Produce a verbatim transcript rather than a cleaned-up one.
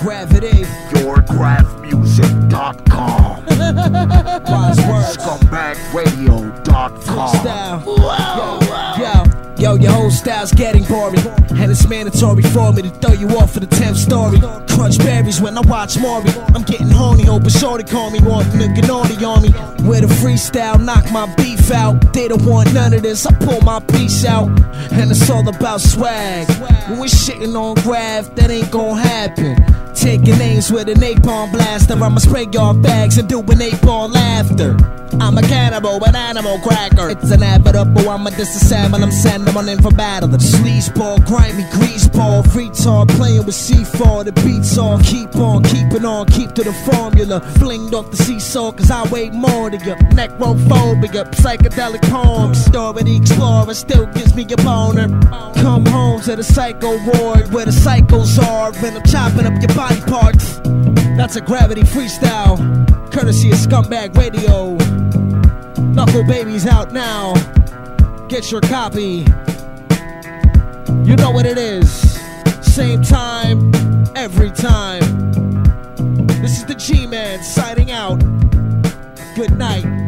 Gravity. your craft music dot com. Wise words. scumbag radio dot com. Style. Yo, yo, yo, your whole style's getting boring, and it's mandatory for me to throw you off for the tenth story. Crunch berries when I watch Maury. I'm getting horny, hoping shorty call me, wanting to get naughty on me. With a freestyle, knock my beef out. They don't want none of this, I pull my piece out. And it's all about swag. When we shitting on Graph, that ain't gon' happen. Taking names with a napalm blaster, I'ma spray y'all bags and do an napalm laughter. I'm a cannibal, an animal cracker. It's inevitable, I'm a disassemble, I'm sending on in for battle. The sleazeball, grimy greaseball, retard playing with C four. The beats on, keep on, keeping on, keep to the formula. Flinged off the seesaw, cause I weigh more than you. Necrophobia, psychedelic poems. Story the explorer still gives me a boner. Come home to the psycho ward where the psychos are, when I'm chopping up your body parts. That's a Gravity freestyle, courtesy of Scumbag Radio. Knuckle Baby's out now. Get your copy. You know what it is. Same time, every time. This is the G-Man signing out. Good night.